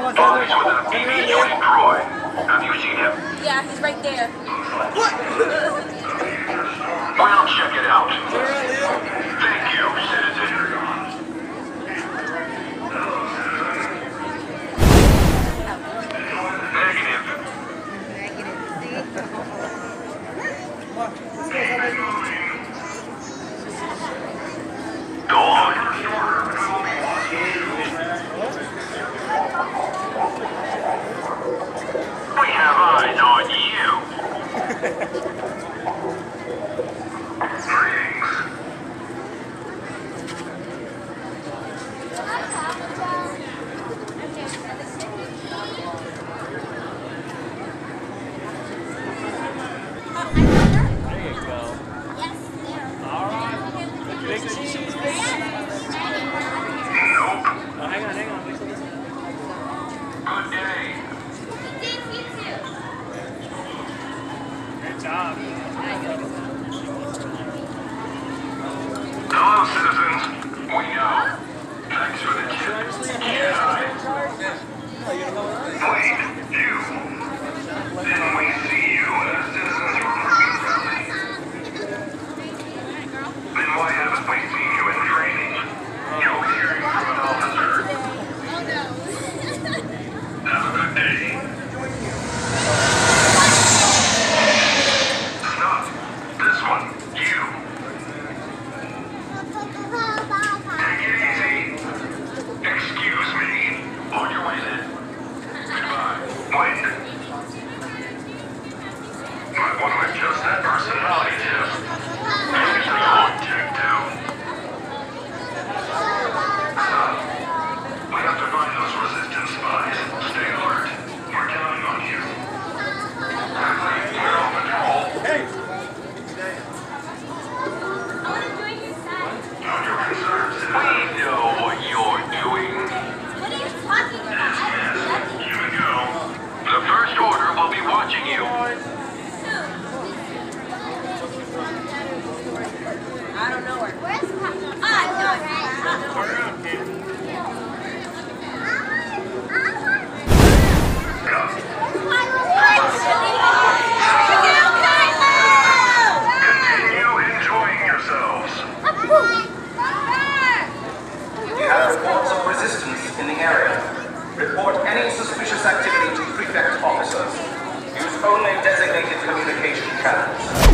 Bodies with an BB joining Troy. Have you seen him? Yeah, he's right there. What? Well, check it out. Thank you, citizen. Negative. Go on. We have eyes on you. Greetings. There you go. All right. Big cheese, baby. Nope. Oh, hang on. Good day. Good job. Hello, citizens. We know. Thanks for the tip. Yeah. Wait, you. Didn't we see you at a citizens recruitment rally? Then why haven't we seen you in training? You're hearing from an officer. Have a good day. Stop. This one. You. Take it easy. Excuse me. On your way then. Goodbye. Wait. Might want to adjust that personality test. Maybe the contact too. We have to find those resistance spies. Stay alert. We're counting on you. We're on patrol. Hey. On your concerns. We know what you're doing. You can go. The First Order will be watching you. I don't know her. Turn around, kid. Continue enjoying yourselves. You have reports of resistance in the area. Report any suspicious activity to prefect officers. Use only designated communication channels.